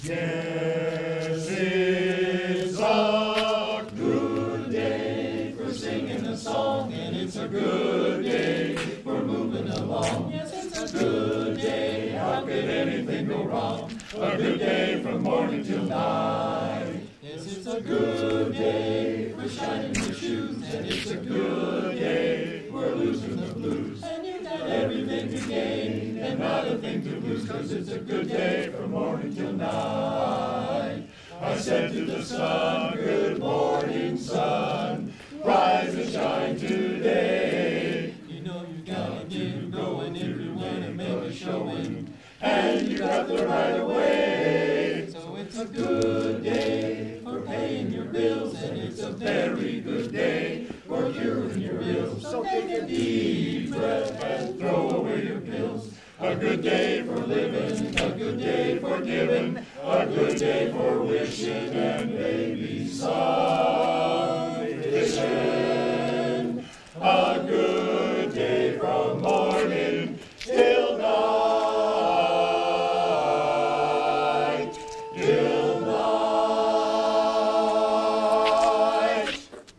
Yes, it's a good day for singing a song, and it's a good day for moving along. Yes, it's a good day, how could anything go wrong? A good day from morning till night. Yes, it's a good day for shining your shoes, and it's a good day for losing the blues. And you got everything to gain and not a thing to lose, 'cause it's a good day from morning till night. I said to the sun, good morning, sun, rise and shine today. You know you gotta get going if you wanna make a showing, and you got the right of way. So it's a good day for paying your bills, and it's a very good day for curing your ills. So take a deep breath and throw away your pills. A good day for living, a good day for giving, a good day for wishing, and maybe some fishing. A good day from morning till night, till night.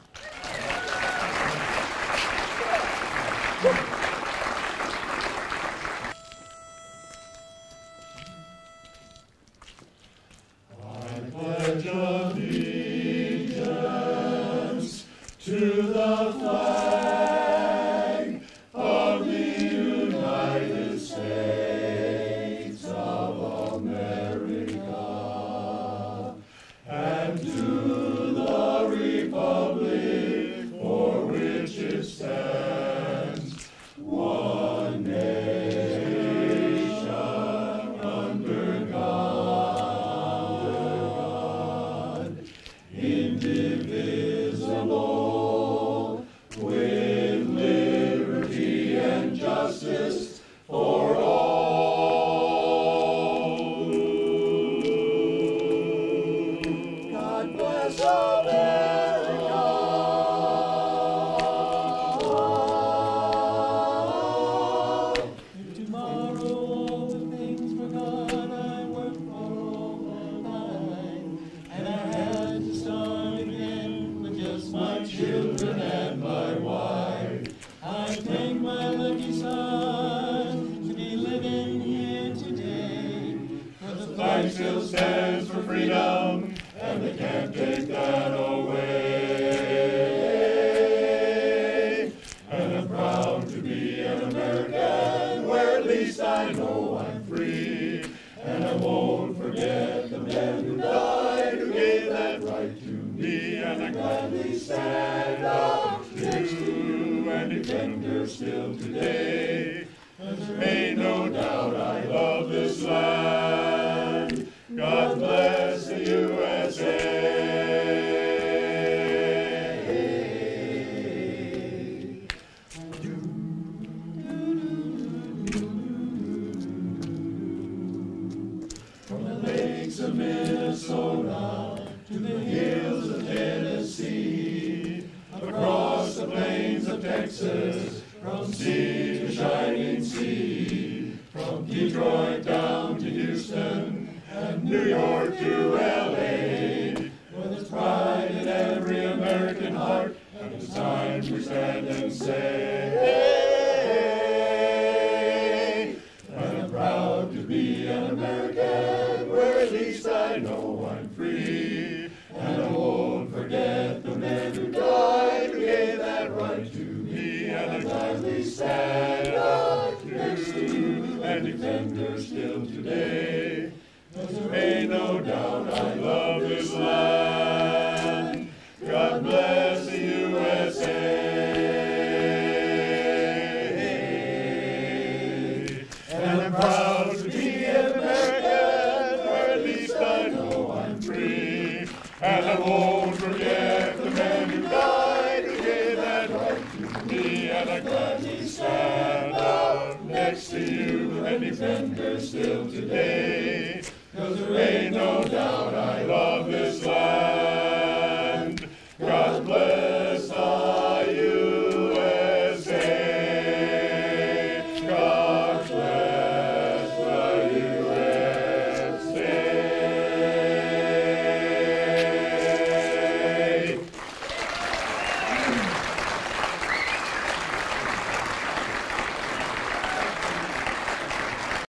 I pledge allegiance to the flag of the United States of America, and to the republic for which it stands, one nation, under God, indivisible, with liberty and justice for all. God bless America. If tomorrow all the things were gone, I worked for all the time, and I had to start again with just my children and my wife. I thank my lucky stars to be living here today, for the flag still stands for freedom, and they can't take that away. And I'm proud to be an American, where at least I know I'm free. And I won't forget the men who died, who gave that right to me. And I gladly stand up next to you and defend her still today. 'Cause there ain't no doubt I love this land. God bless the USA. From the lakes of Minnesota to the hills of Tennessee, across the plains of Texas, from sea to shining sea, from Detroit down to Houston, and New York to L.A., where there's pride in every American heart, and it's time we stand and say, hey! And I'm proud to be an American, where at least I know I'm free. And I won't forget the men who died, who gave that right to me. And I gladly stand up next to you and defend her still today. 'Cause there ain't no doubt I love this land. God bless the USA. And I'm proud to be an American, where at least I know I'm free. And I won't forget the men who died, who gave that right to me. And I gladly stand up next to you and defend her still today.